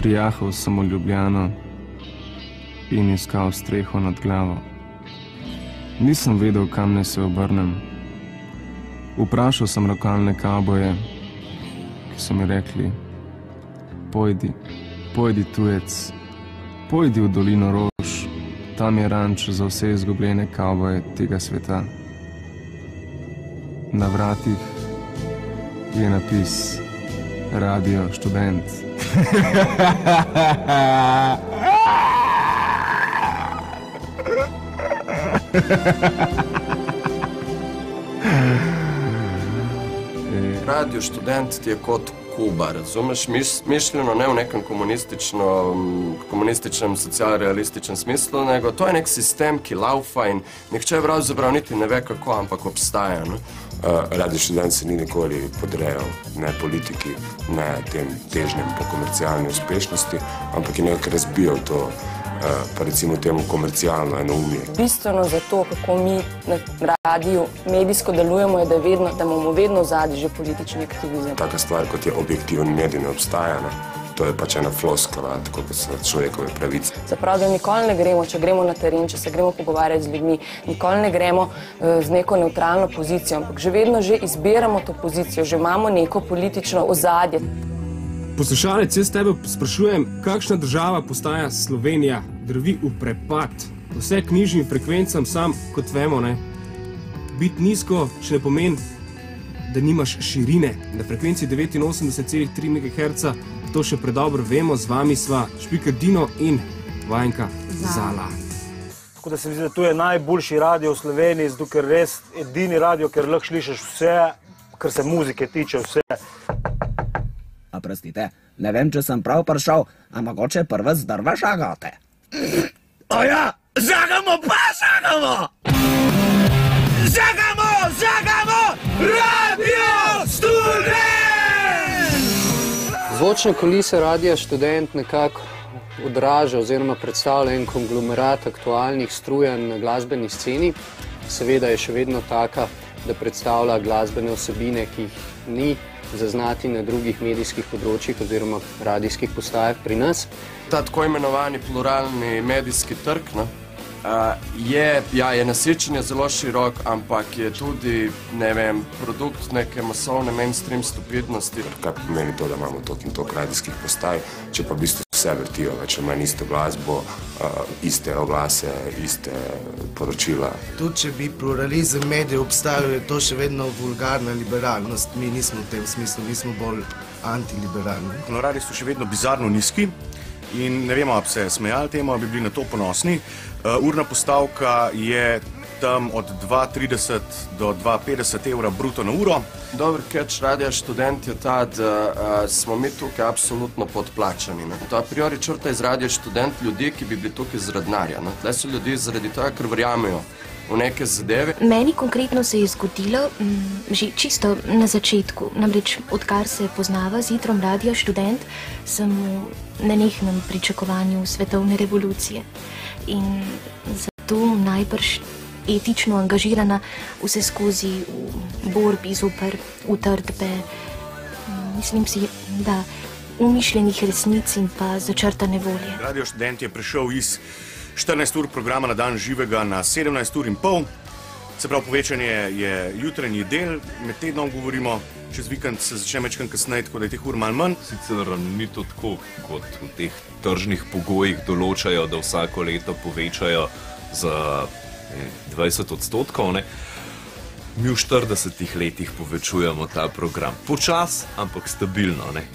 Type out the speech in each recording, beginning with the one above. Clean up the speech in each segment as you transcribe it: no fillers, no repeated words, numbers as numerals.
Prijahal sem v Ljubljano in iskal streho nad glavo. Nisem vedel, kam naj se obrnem. Vprašal sem lokalne kavboje, ki so mi rekli: pojdi tujec, pojdi v dolino Rož, tam je ranč za vse izgubljene kavboje tega sveta. Na vratih je napis Radio Študent. Radio Študent ti je kot Kuba, razumeš? Mišljeno ne v nekem komunističnem, socialrealističnem smislu, nego to je nek sistem, ki laufa in nihče pravzaprav niti ne ve kako, ampak obstaja. Radio Študent se ni nikoli podrejal ne politiki, ne tem težnjem po komercialni uspešnosti, ampak je nekaj razbijal to, pa recimo temu komercialno enoumje. Bistveno za to, kako mi na radiju medijsko delujemo, je, da imamo vedno v zadnji že politični aktivizem. Taka stvar, kot je objektivni medij, ne obstaja. To je pač ena floskula, tako kot so človekove pravice. Zaprav, da nikoli ne gremo, če gremo na teren, če se gremo pogovarjati z ljudmi, nikoli ne gremo z neko nevtralno pozicijo, ampak že vedno izbiramo to pozicijo, že imamo neko politično ozadje. Poslušalec, jaz tebe sprašujem, kakšna država postaja Slovenija? Drvi v prepad. Vse knjižnim frekvencam sam, kot vemo, ne, biti nizko, če ne pomeni, da nimaš širine. Na frekvenci 89,3 MHz, to še predobro vemo, z vami sva Špiker Dino in Vajenka Zala. Tako da se mi zdi, da to je najboljši radio v Sloveniji, zato ker res edini radio, ker lahko slišiš vse, kar se muzike tiče, vse. Prostite, ne vem, če sem prav prišel, a mogoče prva zdrva šagate. Oja, žagamo pa žagamo! Žagamo! Radio Študent! Zvočne kulise Radia Študent nekako odraža oziroma predstavlja en konglomerat aktualnih strujenj na glasbeni sceni. Seveda je še vedno taka, da predstavlja glasbene vsebine, ki jih ni zaznati na drugih medijskih področjih oziroma radijskih postajah pri nas. Ta tako imenovani pluralni medijski trg je nasečenje zelo širok, ampak je tudi, ne vem, produkt neke masovne mainstream stupidnosti. Kaj pomeni to, da imamo toliko in toliko radijskih postaj, če pa v bistvu vse vrtijo, več ali manj isto glasbo, iste oglase, iste poročila. Tudi če bi pluralizem medijev obstajal, je to še vedno vulgarna liberalnost. Mi nismo v tem smislu, mi smo bolj antiliberalni. Honorarji so še vedno bizarno nizki in ne vemo, ali bi se smejali temu, ali bi bili na to ponosni. Urna postavka je tam od 2,30 do 2,50 evra bruto na uro. Dober catch Radia Študent je ta, da smo mi tukaj absolutno podplačani. To a priori črta iz Radia Študent ljudi, ki bi bili tukaj zaradi denarja. Tle so ljudi zaradi tega, ker verjamejo v neke zadeve. Meni konkretno se je zgodilo že čisto na začetku. Namreč, odkar se poznava z Hitrom Radia Študent, sem v nenehnem pričakovanju svetovne revolucije. In zato najbrž etično angažirana vse skozi v borbi zoper utrdbe, mislim si, da umišljenih resnic in pa začrtane volje. Radio Študent je prišel iz 14 ur programa na dan živega na 17 ur in pol. Se pravi, povečanje je jutranji del, med tednom govorimo, čez vikend se začne večkrat kasneje, tako da je teh ur malo manj. Sicer ni to tako, kot v teh tržnih pogojih določajo, da vsako leto povečajo za 20%, ne? Mi v 40 letih povečujemo ta program. Počas, ampak stabilno, ne?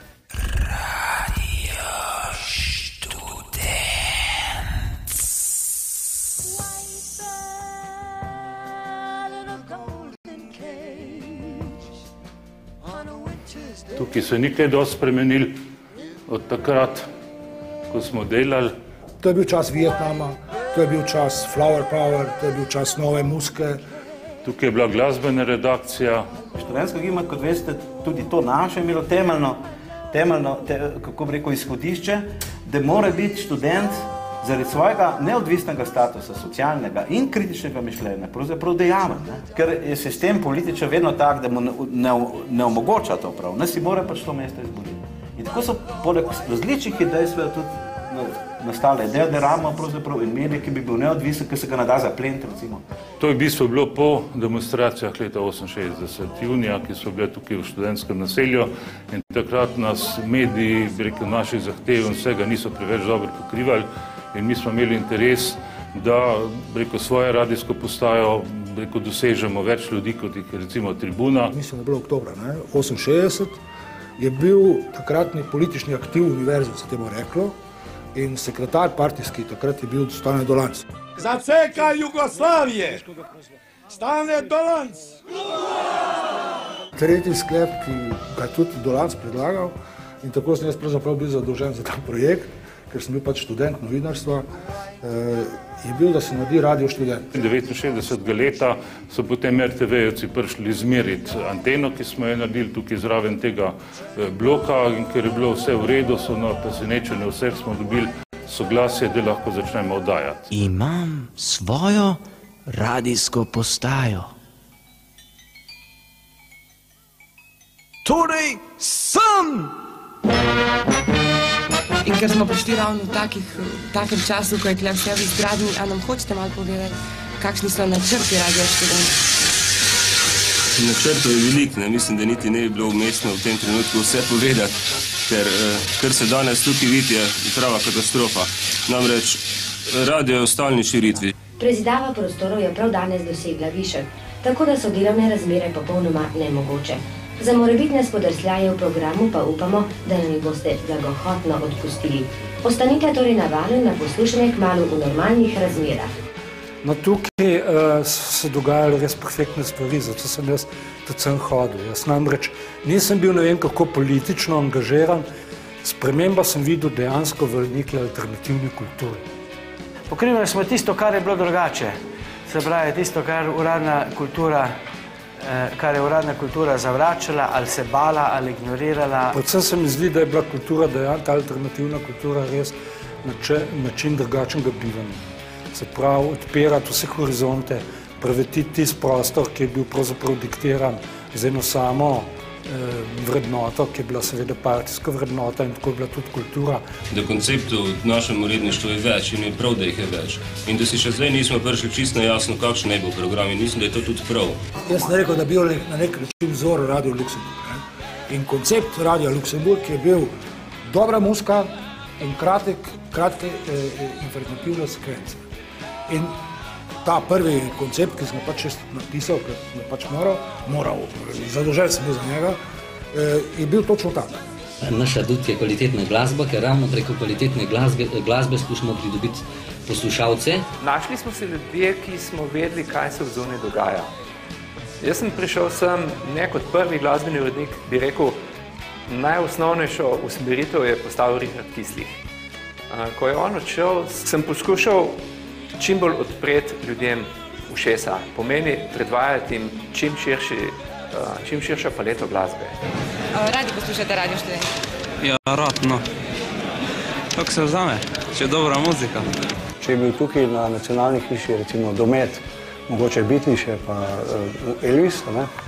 Tukaj se ni kaj dosti spremenili od takrat, ko smo delali. To je bil čas Vietnama, to je bil čas Flower Power, to je bil čas nove muzike. Tukaj je bila glasbena redakcija. Študentsko gibanje, kot veste, tudi to naše je imelo temeljno, kako bi rekel, izhodišče, da mora biti študent zaradi svojega neodvisnega statusa, socialnega in kritičnega mišljenja, pravzaprav dejaven. Ker je sistem političen vedno tak, da mu ne omogoča to prav. Ne si mora pač to mesto izboriti. In tako so poleg različnih idej tudi nastale ideje, da rabimo pravzaprav en medij, ki bi bil neodvisen, ki se ga ne da zapleniti, recimo. To je v bistvu bilo po demonstracijah leta 68. junija, ki so bile tukaj v študentskem naselju in takrat nas mediji, bi rekel, naših zahtev in vsega niso preveč dobro pokrivali in mi smo imeli interes, da, bi rekel, svojo radijsko postajo, bi rekel, dosežemo več ljudi, kot jih je recimo Tribuna. Mislim, da je bilo oktobra 68, je bil takratni politični aktiv univerze, se temu reklo, in sekretar partijski takrat je bil Stane Dolanc. Za CK Jugoslavije! Stane Dolanc! Tretji sklep, ki ga je tudi Dolanc predlagal, in tako sem jaz pravzaprav bil zadolžen za ta projekt, ker sem bil pač študent novinarstva, je bil, da se naredi Radio Študent. 69. leta so potem RTV-jevci prišli izmeriti anteno, ki smo jo naredili tukaj zraven tega bloka, in ker je bilo vse v redu, so na presenečenje vseh smo dobili soglasje, da lahko začnemo oddajati. Imam svojo radijsko postajo. Torej sem! In ker smo prišli ravno v takem času, ko je tukaj vse v izgradnji, a nam hočete malo povedati, kakšni so načrti Radio Študent? Načrtov je veliko, mislim, da niti ne bi bilo umestno v tem trenutku vse povedati, ker kar se danes tukaj vidi, je prava katastrofa. Namreč radio je v stalni širitvi. Prezidava prostorov je prav danes dosegla višek, tako da so delovne razmere popolnoma nemogoče. Za morebitne spodrsljaje v programu pa upamo, da nam jih boste blagohotno odpustili. Ostanite torej na valu in na poslušanje kmalu v normalnih razmerah. No, tukaj so se dogajale res perfektne stvari, zato sem jaz tudi sem hodil. Jaz namreč nisem bil ne vem kako politično angažiran, sprememba sem videl dejansko v neki alternativni kulturi. Pokrivali smo tisto, kar je bilo drugače. Se pravi, tisto, kar je uradna kultura zavračala, ali se bala, ali ignorirala. Predvsem se mi zdi, da je bila kultura, ta alternativna kultura res način drugačnega bivanja. Se pravi, odpirati vse horizonte, prevetiti tisti prostor, ki je bil pravzaprav diktiran z eno samo vrednoto, ki je bila seveda partijska vrednota in tako je bila tudi kultura. Da konceptov v našem uredništvu je več in je prav, da jih je več. In da si še zdaj nismo prišli čisto jasno, kakšen naj bo program in mislim, da je to tudi prav. Jaz sem rekel, da je bil na nek način vzor Radio Luksemburg. In koncept Radio Luksemburg je bil dobra muzika in kratke informativne sekvence. In ta prvi koncept, ki sem ga pač napisal, ker sem ga pač moral, zadolžen sem bil za njega, je bil točno tak. Naš adut je kvalitetna glasba, ker ravno preko kvalitetne glasbe skušamo pridobiti poslušalce. Našli smo se ljudje, ki smo vedeli, kaj se v zoni dogaja. Jaz sem prišel sem ne kot prvi glasbeni urednik, bi rekel, najosnovnejšo usmeritev je postavil Richard Kislih. Ko je on odšel, sem poskušal čim bolj odpreti ljudem ušesa, pomeni predvajati jim čim širšo paleto glasbe. Radi poslušate Radio Študent? Ja, rad, no. Kako se vzame, če je dobra muzika. Če je bil tukaj na nacionalni hiši, recimo Domet, mogoče Bitliše pa Elvis,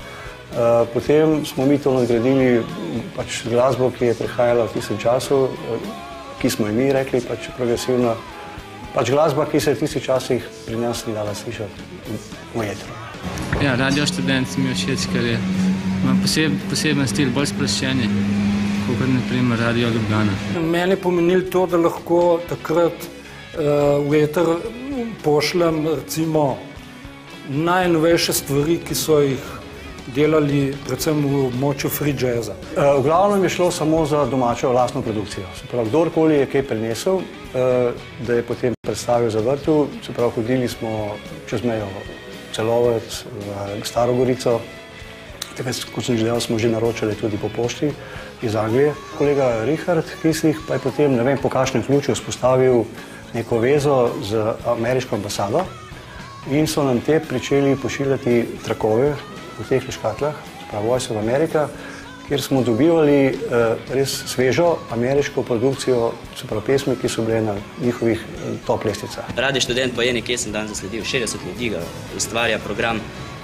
potem smo mi to nadgradili pač glasbo, ki je prihajala v tistem času, ki smo mi rekli, pač progresivno. Pač glasba, ki se v tistih časih pri nas ni dala slišati v etru. Ja, Radio Študent mi je všeč, ker ima poseben stil, bolj sproščen, kot naprimer Radio Ljubljana. Meni je pomenilo to, da lahko takrat v eter pošljem recimo najnovejše stvari, ki so jih delali predvsem v območju free jazza. V glavnem je šlo samo za domačo lastno produkcijo. Se pravi, kdorkoli je kaj prinesel, da je potem predstavil zavrtel, se pravi, hodili smo čez mejo Celovec, v Staro Gorico. Takrat, kot sem že delal, smo že naročali tudi po pošti iz Anglije. Kolega Richard Kislih pa je potem, ne vem po kakšnem ključu, vzpostavil neko vezo z ameriško ambasado in so nam te pričeli pošiljati trakove v teh škatlah, pravi Voice of America, kjer smo dobivali res svežo ameriško produkcijo, se pravi pesmi, ki so bile na njihovih top lesticah. Radio Študent pa je nekje, sem dan zasledil, 60 ljudi ga ustvarja program,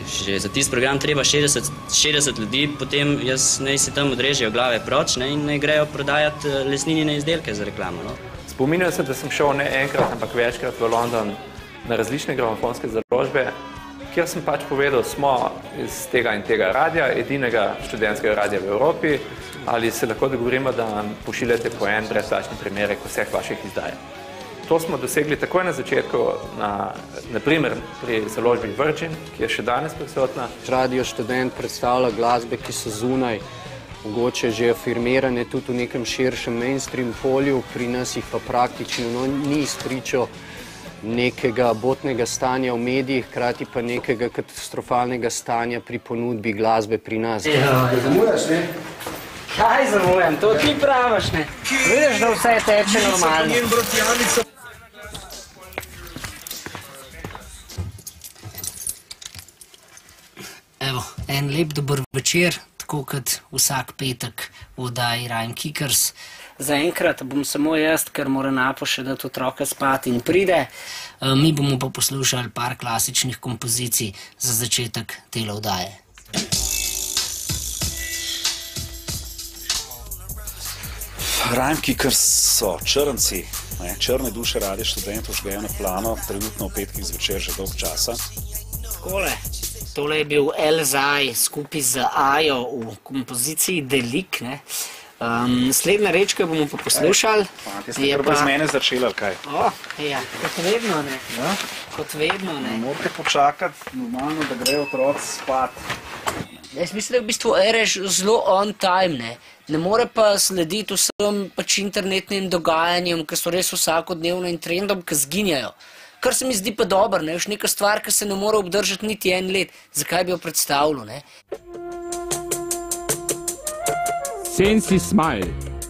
že za tisti program treba 60 ljudi, potem naj si tam odrežejo glave proč, ne, in naj grejo prodajati lesninine izdelke za reklamo. No. Spominjam se, da sem šel ne enkrat, ampak večkrat v London na različne gramofonske založbe, kjer sem pač povedal, smo iz tega in tega radija, edinega študentskega radija v Evropi, ali se lahko dogovorimo, da nam pošiljate po en brezplačni primerek vseh vaših izdaj. To smo dosegli takoj na začetku, naprimer pri založbi Virgin, ki je še danes prisotna. Radio Študent predstavlja glasbe, ki so zunaj, mogoče že afirmirane tudi v nekem širšem mainstream polju, pri nas jih pa praktično ni spričo nekega botnega stanja v medijih, hkrati pa nekega katastrofalnega stanja pri ponudbi glasbe pri nas. Zamujaš, ne? Kaj zamujam? To ti praviš, ne? Vidiš, da vse teče normalno. Evo, en lep dober večer, tako kot vsak petek v oddaji Rhyme Kickers. Zaenkrat bom samo jaz, ker mora Napo še dati otroka spati in pride. Mi bomo pa poslušali par klasičnih kompozicij za začetek tele oddaje. Rhyme Kickers so črnci, črne duše Radia Študent žgejo na plano, trenutno v petkih zvečer že dolg časa. Takole, tole je bil Elzaj skupaj z Ajo v kompoziciji Delik, ne. Naslednja reč, ki bomo pa poslušali, je pa... brez mene začeli, ali kaj? Ja, kot vedno, ne. Kot vedno, ne. Morate počakati normalno, da grejo otroci spat. Jaz mislim, da v bistvu Ereš zelo on time, ne. Ne more pa slediti vsem pač internetnim dogajanjem, ki so res vsakodnevno in trendom, ki zginjajo. Kar se mi zdi pa dobro, ne, už neka stvar, ki se ne more obdržati niti en let. Zakaj bi jo predstavljal, ne? Sensi Smile.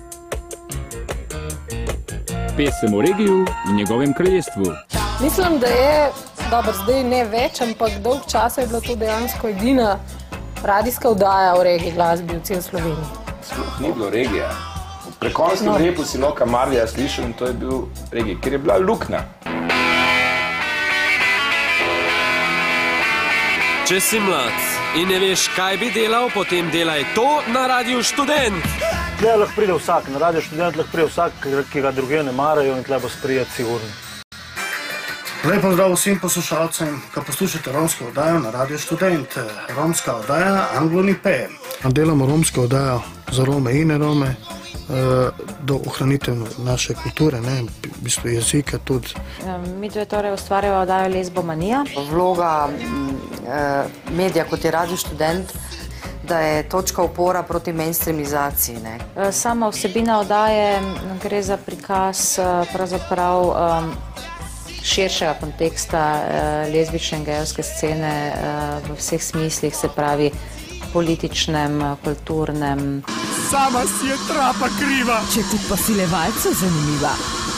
Pesem o regiju in njegovem kraljestvu. Mislim, da je, dobro, zdaj ne več, ampak dolg časa je bila to dejansko edina radijska oddaja o regiji glasbi v cel Sloveniji. Sploh ni bilo regija. V Prekonjskem repu si Loka Marlija slišal in to je bil regij, ker je bila luknja. Če si mlad in ne veš, kaj bi delal, potem delaj to na Radiu Študent. Tle lahko pride vsak, na Radiu Študent lahko pride vsak, ki ga druge ne marajo in tle bo sprijet sigurno. Lep pozdrav vsem poslušalcem, ki poslušate romsko oddajo na Radiu Študent. Romska oddaja Anglo ni peje. Delamo romsko oddajo za Rome in ne Rome, do ohranitev naše kulture, ne, v bistvu jezika tudi. Mi dve torej ustvarjamo oddajo Lesbomanija. Vloga medija, kot je Radio Študent, da je točka upora proti mainstreamizaciji, ne. Sama vsebina oddaje gre za prikaz pravzaprav širšega konteksta lezbične in gejevske scene v vseh smislih, se pravi političnem, kulturnem. Sama si je trapa kriva. Če tudi pa filevalcu zanimiva.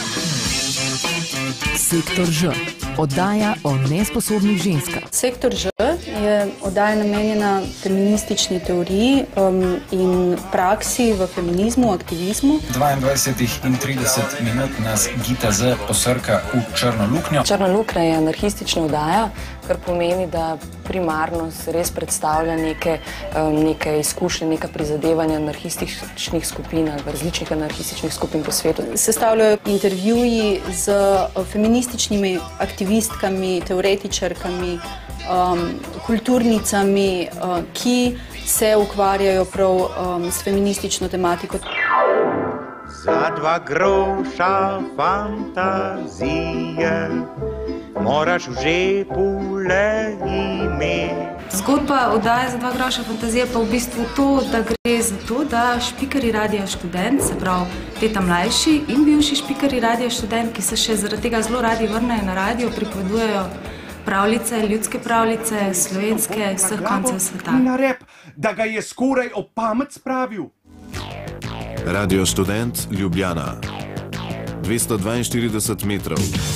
Sektor Ž. Oddaja o nesposobnih ženskah. Sektor Ž je oddaja namenjena feministični teoriji in praksi v feminizmu, aktivizmu. 22 in 30 minut nas Gita Z posrka v Črno luknjo. Črna luknja je anarhistična oddaja, kar pomeni, da primarno se res predstavlja neke izkušnje, neka prizadevanja anarhističnih skupin ali različnih anarhističnih skupin po svetu. Sestavljajo intervjuji z feminističnimi aktivistkami, teoretičarkami, kulturnicami, ki se ukvarjajo prav s feministično tematiko. Za 2 groša fantazije moraš v žepu le imeti. Zgodba oddaje za 2 groša fantazije pa v bistvu to, da gre za to, da špikarji Radia Študent, se pravi teta mlajši in bivši špikarji Radia Študent, ki se še zaradi tega zelo radi vrnejo na radio, pripovedujejo pravljice, ljudske pravljice, slovenske, vseh koncev sveta. Na rep, da ga je skoraj ob pamet spravil. Radio Študent Ljubljana. 242 metrov.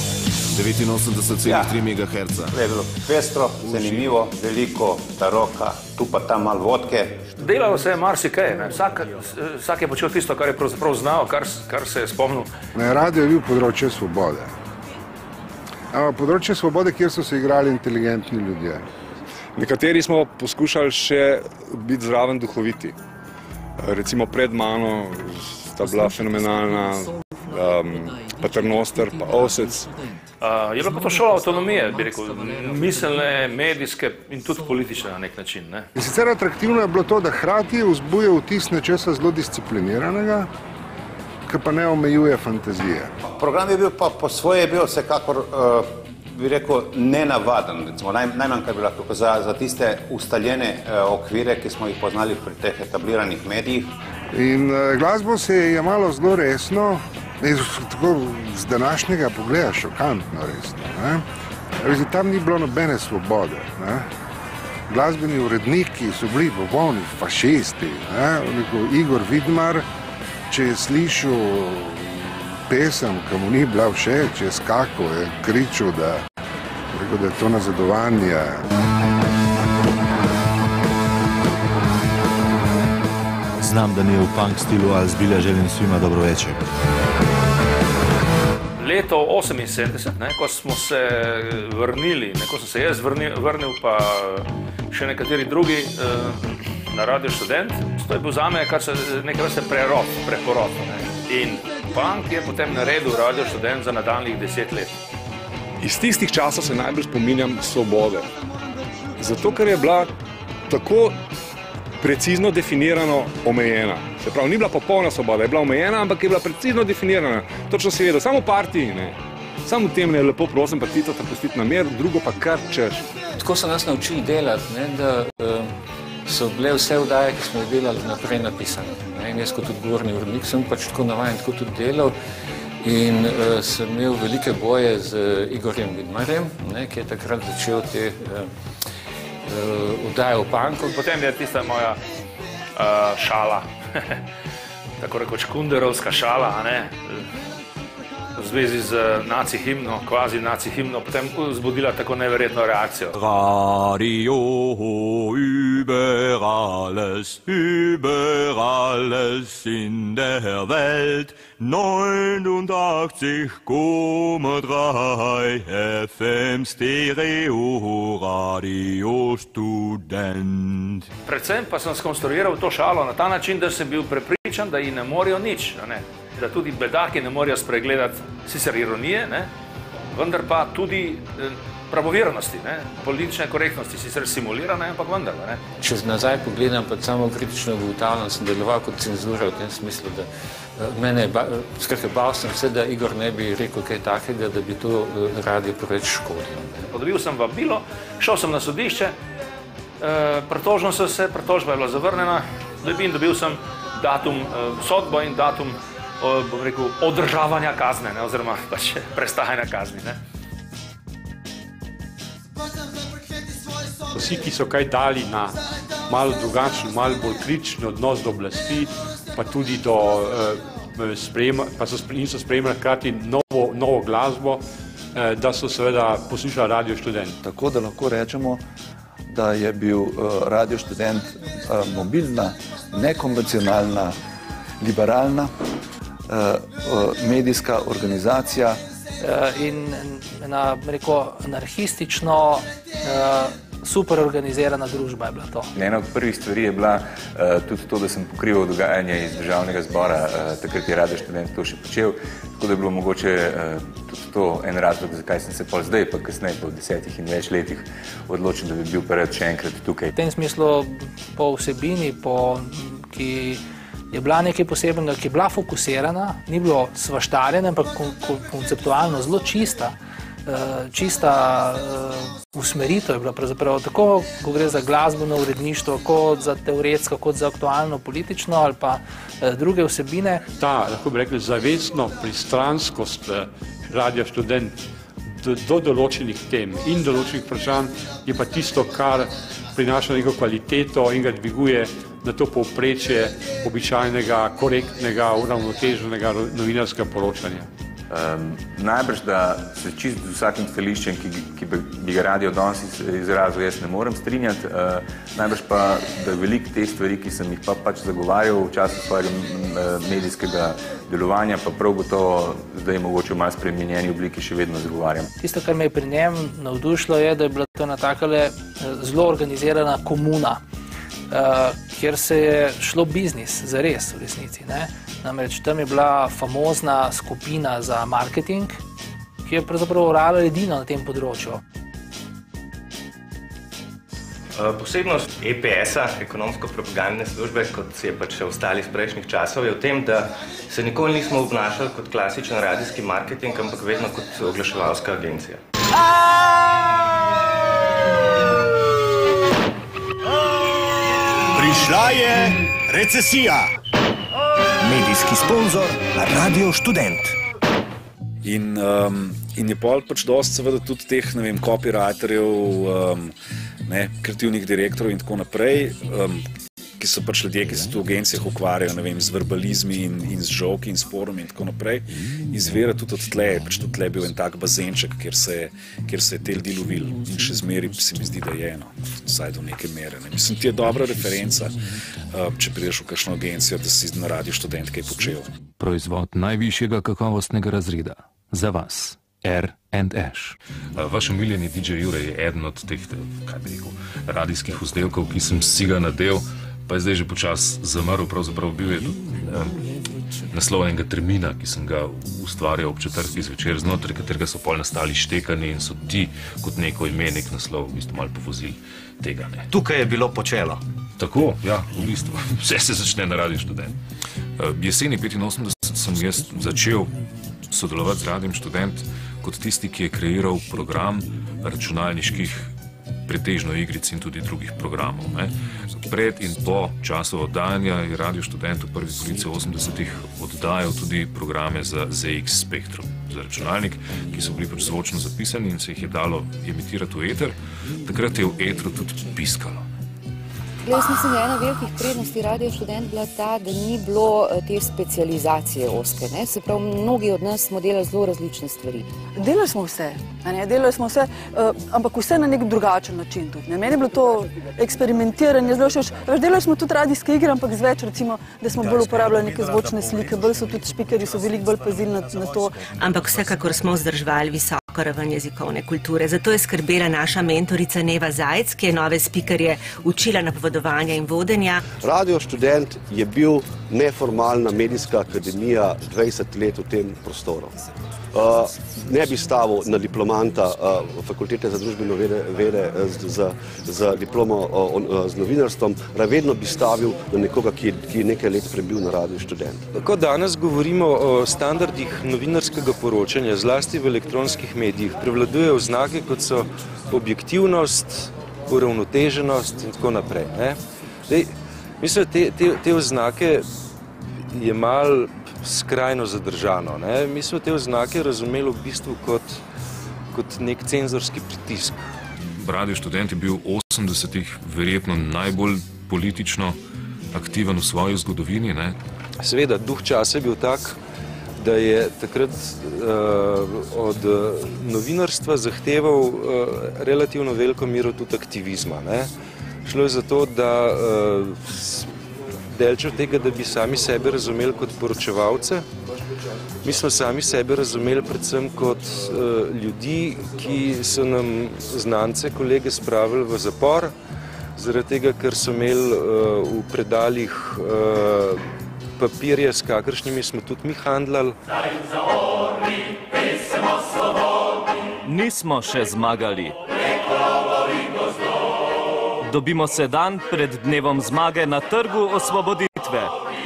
89,3 MHz. Je bilo pestro, zanimivo, veliko taroka, tu pa tam malo vodke. Delalo se je marsikaj, vsak je počel tisto, kar je pravzaprav znal, kar se je spomnil. Radio je bil področje svobode. Področje svobode, kjer so se igrali inteligentni ljudje. Nekateri smo poskušali še biti zraven duhoviti. Recimo pred mano sta bila fenomenalna Paternoster pa Osec. Je bila pa to šola avtonomije, bi rekel, miselne, medijske in tudi politične na nek način. Ne? In sicer atraktivno je bilo to, da hkrati vzbuja vtis nečesa zelo discipliniranega, ki pa ne omejuje fantazije. Program je bil pa po svoje bil vsekakor, bi rekel, nenavaden, recimo, najmanj kar bi lahko za tiste ustaljene okvire, ki smo jih poznali pri teh etabliranih medijih. In glasbo se je malo zelo resno, tako z današnjega pogleda šokantno resno. Tam ni bilo nobene svobode. Glasbeni uredniki so bili popolni fašisti. Igor Vidmar, če je slišal pesem, ki mu ni bila všeč, je skakal, je kričal, da je to nazadovanje. Znam, da ni v punk stilu, ali zbilja želim svima dobro večer. Leto 1978, ko smo se vrnili, ko sem se jaz vrnil, pa še nekateri drugi na Radio Študent, to je bil zame nekaj vrste preporod. In punk je potem naredil Radio Študent za nadaljnjih 10 let. Iz tistih časov se najbolj spominjam svobode. Zato, ker je bila tako precizno definirano omejena. Se pravi, ni bila popolna svoboda, je bila omejena, ampak je bila precizno definirana. Točno si vedel, samo v partiji, ne. Samo v tem ne, lepo prosim, pa Tito te pustiti na mer, drugo pa kar češ. Tako so nas naučili delati, ne, da so bile vse vdaje, ki smo jih delali, naprej napisane. In jaz kot odgovorni urednik sem pač tako navajen, tako tudi delal. In sem imel velike boje z Igorjem Vidmarjem, ki je takrat začel te vdaje v punku. Potem je tista moja šala, tako rekoč kunderovska šala, v zvezi z naci-himno, kvazi-naci-himno, potem vzbudila tako neverjetno reakcijo. Radio über alles in der Welt, 89,3 FM Stereo Radio Študent. Predvsem pa sem skonstruiral to šalo na ta način, da sem bil prepričan, da ji ne morajo nič, da tudi bedaki ne morajo spregledati sicer ironije, vendar pa tudi pravovernosti, politične korektnosti, sicer simulirane, ampak vendar. Če nazaj pogledam, pa samo kritično ugotavljam, sem deloval kot cenzura v tem smislu, da mene, skratka, bal sem se, da Igor ne bi rekel kaj takega, da bi to radio preveč škodilo. Dobil sem vabilo, šel sem na sodišče, pritožil sem se, pritožba je bila zavrnjena, dobil sem datum sodbo in datum, bom rekel, održavanja kazne, oziroma pač prestajanja kazni. Vsi, ki so kaj dali na malo drugačen, malo bolj kritičen odnos do oblasti, pa tudi do so sprejemali hkrati novo glasbo, da so seveda poslušali Radio Študent. Tako da lahko rečemo, da je bil Radio Študent mobilna, nekonvencionalna, liberalna medijska organizacija. In ena, anarhistično, super organizirana družba je bila to. Ena od prvih stvari je bila tudi to, da sem pokrival dogajanje iz Državnega zbora, takrat je Radio Študent to še počel, tako da je bilo mogoče tudi to en razlog, zakaj sem se pol zdaj, pa kasneje po 10 in več letih odločil, da bi bil pa rad še enkrat tukaj. V tem smislu po vsebini, ki je bila nekaj posebnega, ki je bila fokusirana, ni bilo svaštarjena, ampak konceptualno zelo čista. Čista usmeritev je bila pravzaprav tako, ko gre za glasbeno uredništvo, kot za teoretsko, kot za aktualno politično ali pa druge vsebine. Ta, lahko bi rekli, zavestno pristranskost Radio Študent do določenih tem in določenih vprašanj je pa tisto, kar prinaša neko kvaliteto in ga dviguje na to povprečje običajnega, korektnega, uravnoteženega novinarskega poročanja. Najbrž, da se čist z vsakim stališčem, ki bi ga radio danes izrazil, jaz ne morem strinjati. Najbrž pa, da veliko teh stvari, ki sem jih pač zagovarjal v času svojega medijskega delovanja, pa prav gotovo zdaj mogoče v malo spremenjeni obliki še vedno zagovarjam. Tisto, kar me je pri njem navdušilo, je, da je bila to ena takale zelo organizirana komuna, kjer se je šlo biznis, zares v resnici, ne? Namreč tam je bila famozna skupina za marketing, ki je pravzaprav orala edino na tem področju. Posebnost EPS-a, ekonomsko-propagandne službe, kot se je pač še ostali iz prejšnjih časov, je v tem, da se nikoli nismo obnašali kot klasičen radijski marketing, ampak vedno kot oglaševalska agencija. Prišla je recesija. Medijski sponzor Radio Študent. In je pol pač dosti seveda tudi teh, ne vem, copywriterjev, kreativnih direktorov in tako naprej, ki so pač ljudje, ki se tu v agencijah ukvarjajo, ne vem, z verbalizmi in z žoki in sporom in tako naprej, izvira tudi od tle, pač tudi tle bil en tak bazenček, kjer se je te ljudi lovil in še zmeri se mi zdi, da je eno, vsaj do neke mere. Mislim, ti je dobra referenca, če prideš v kakšno agencijo, da si na Radio Študent kaj počel. Proizvod najvišjega kakovostnega razreda. Za vas. R&Š. Vaš omiljeni DJ Jure je eden od teh, kaj bi rekel, radijskih vzdelkov, ki sem si ga nadel, pa je zdaj že počas zamrl, pravzaprav bil je tudi naslov enega termina, ki sem ga ustvarjal ob četrtki zvečer, znotraj katerega so pol nastali štekani in so ti kot neko ime, nek naslov v bistvu malo povozili tega. Ne. Tukaj je bilo počelo. Tako, ja, v bistvu. Vse se začne na Radio Študent. Jeseni 85 sem jaz začel sodelovati z Radijem Študent kot tisti, ki je kreiral program računalniških pretežno igric in tudi drugih programov. Ne. Pred in po času oddajanja je Radio Študent v prvi polovici 80-ih oddajal tudi programe za ZX Spectrum, za računalnik, ki so bili pač zvočno zapisani in se jih je dalo emitirati v eter. Takrat je v etru tudi piskalo. Jaz mislim, da je ena velikih prednosti Radio Študent bila ta, da ni bilo te specializacije ozke. Se pravi, mnogi od nas smo delali zelo različne stvari. Delali smo vse, ampak vse na nek drugačen način tudi. Meni je bilo to eksperimentiranje, zelo všeč. Delali smo tudi radijske igre, ampak z več, recimo, da smo bolj uporabljali neke zvočne slike, bolj so tudi špikerji so veliko bolj pazili na to. Ampak vsekakor smo vzdrževali visoko raven jezikovne kulture. Zato je skrbela naša mentorica Neva Zajc, ki je nove spikerje učila napovedovanja in vodenja. Radio Študent je bil neformalna medijska akademija 20 let v tem prostoru. Ne bi stavil na diplomanta fakultete za družbeno vede z diplomo z novinarstvom, vedno bi stavil na nekoga, ki je nekaj let prebil na Radio Študent. Ko danes govorimo o standardih novinarskega poročanja, zlasti v elektronskih medijih, prevladujejo znake, kot so objektivnost, uravnoteženost in tako naprej. Mislim, te oznake je malo skrajno zadržano. Mi smo te oznake razumeli v bistvu kot nek cenzorski pritisk. Radio Študent je bil v 80-ih verjetno najbolj politično aktiven v svoji zgodovini. Seveda, duh časa je bil tak, da je takrat od novinarstva zahteval relativno veliko mero tudi aktivizma. Šlo je za to, da delčev tega, da bi sami sebe razumeli kot poročevalce. Mi smo sami sebe razumeli predvsem kot ljudi, ki so nam znance, kolege spravili v zapor, zaradi tega, ker so imeli v predalih papirje, s kakršnimi smo tudi mi handlali. Nismo še zmagali. Dobimo se dan pred dnevom zmage na Trgu osvoboditve.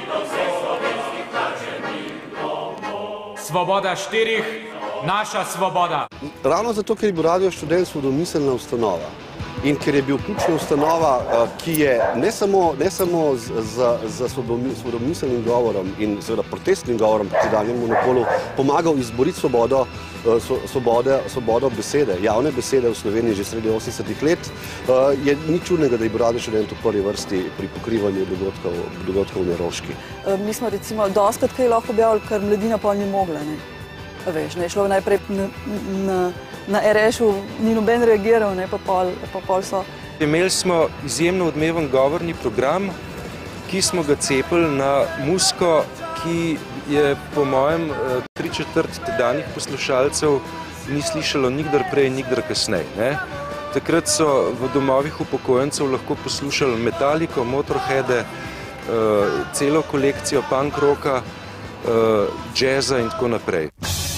Svoboda štirih, naša svoboda. Ravno zato, ker je bil Radio Študent svobodomiselna ustanova in ker je bil ključna ustanova, ki je ne samo z svobodomiselnim govorom in seveda protestnim govorom proti danjemu monopolu pomagal izboriti svobodo besede, javne besede v Sloveniji že sredi 80-ih let, ni čudnega, da je bil Radio Študent v prvi vrsti pri pokrivanju dogodkov na Roški. Mi smo recimo dostikrat kaj lahko objavili, kar mladina pol ni mogla. Veš, ne, šlo najprej na RŠ-u, ni noben reagiral, ne, pa pol so. Imeli smo izjemno odmeven govorni program, ki smo ga cepili na muziko, ki je po mojem 3/4 tedanjih poslušalcev ni slišalo nikdar prej, nikdar kasneje. Ne? Takrat so v domovih upokojencev lahko poslušali Metallico, Motorheade, celo kolekcijo punk rocka, jazza in tako naprej.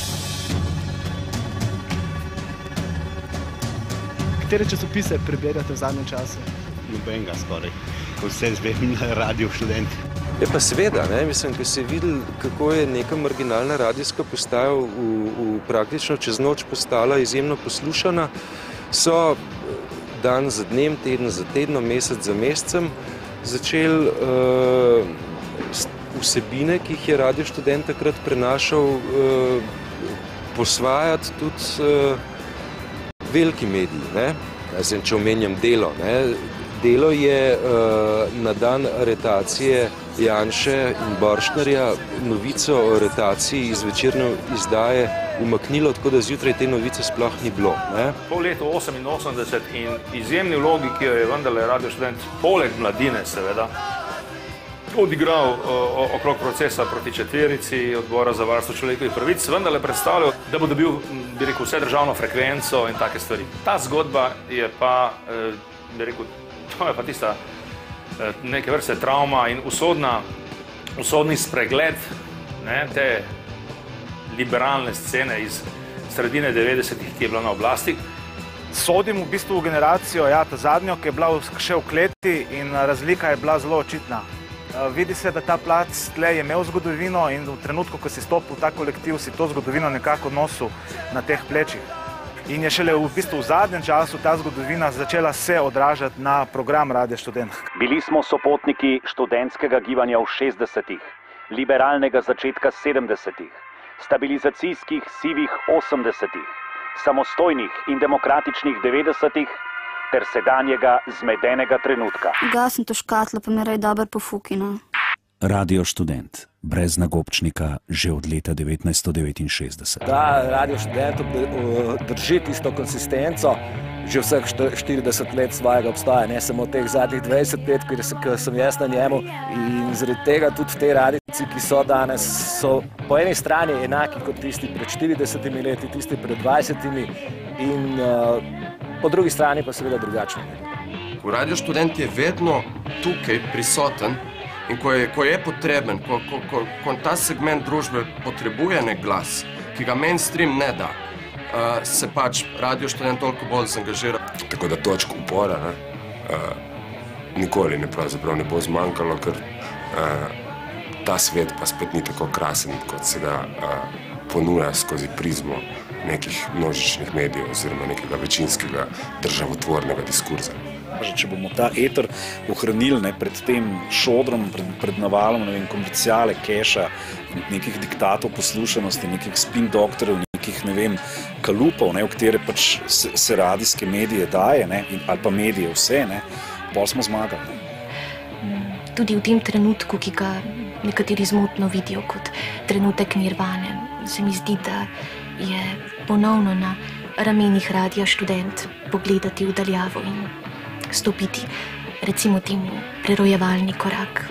Katere časopise preberjate v zadnjem času? Nobenega skoraj, ko vse zvem na Radio Študent. Je pa seveda, ne, mislim, ko se je videl, kako je neka marginalna radijska postaja praktično čez noč postala izjemno poslušana, so dan za dnem, teden za tednom, mesec za mesecem začeli vsebine, ki jih je Radio Študent takrat prenašal, posvajati tudi veliki mediji, ne? Če omenjam Delo. Ne? Delo je na dan aretacije Janše in Borštnerja novico o aretaciji iz večerne izdaje umaknilo, tako da zjutraj te novice sploh ni bilo. Ne? Po letu 88 in izjemni vlogi, ki jo je vendarle Radio Študent, poleg Mladine seveda, odigral okrog procesa proti četverici Odbora za varstvo človekovih pravic, vendarle predstavljal, da bo dobil, bi rekel, vse državno frekvenco in take stvari. Ta zgodba je pa, bi rekel, to je pa tista neke vrste travma in usodni spregled, ne, te liberalne scene iz sredine 90-ih, ki je bila na oblasti. Sodim v bistvu v generacijo, ja, ta zadnjo, ki je bila še v kleti in razlika je bila zelo očitna. Vidi se, da ta plac tle je imel zgodovino in v trenutku, ko si stopil v ta kolektiv, si to zgodovino nekako nosil na teh plečih. In je šele v bistvu v zadnjem času ta zgodovina začela se odražati na program Radio Študent. Bili smo sopotniki študentskega gibanja v 60-ih, liberalnega začetka 70-ih, stabilizacijskih sivih 80-ih, samostojnih in demokratičnih 90-ih ter sedanjega zmedenega trenutka. Gasim to škatlo, pa me raj dober pofukina. Radio Študent, brez nagobčnika, že od leta 1969. Da, Radio Študent drži tisto konsistenco že vseh 40 let svojega obstoja, ne samo teh zadnjih 20 let, ko sem jaz na njemu. In zaradi tega tudi te radijci, ki so danes, so po eni strani enaki kot tisti pred 40 leti, tisti pred 20 in po drugi strani pa seveda drugačni. Radio Študent je vedno tukaj prisoten in ko je potreben, ko ta segment družbe potrebuje nek glas, ki ga mainstream ne da, se pač Radio Študent toliko bolj zangažira. Tako da točk upora nikoli pravzaprav ne bo zmanjkalo, ker ta svet pa spet ni tako krasen, kot se ga ponuja skozi prizmo nekih množičnih medijev oziroma nekega večinskega državotvornega diskurza. Če bomo ta eter ohranili pred tem šodrom, pred navalom komerciale, keša, nekih diktatov poslušanosti, nekih spin doktorjev, nekih, ne vem, kalupov, v katere pač se radijske medije daje, ali pa medije vse, pol smo zmagali. Tudi v tem trenutku, ki ga nekateri zmotno vidijo kot trenutek nirvane, se mi zdi, da je ponovno na ramenih Radia Študent pogledati v daljavo in stopiti, recimo temu, prerojevalni korak.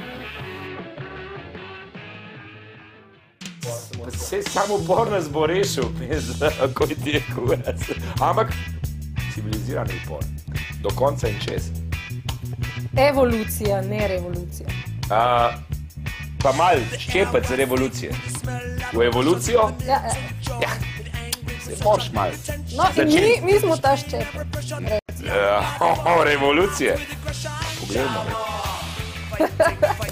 Saj samo Bor nas bo rešil, kot je kurac. Ampak civilizirani upor. Do konca in čez. Evolucija, ne revolucija. Pa malo ščepati za revolucije. V evolucijo? Ja. Se moraš malo. No in mi smo ta ščep. Revolucije. Poglejmo.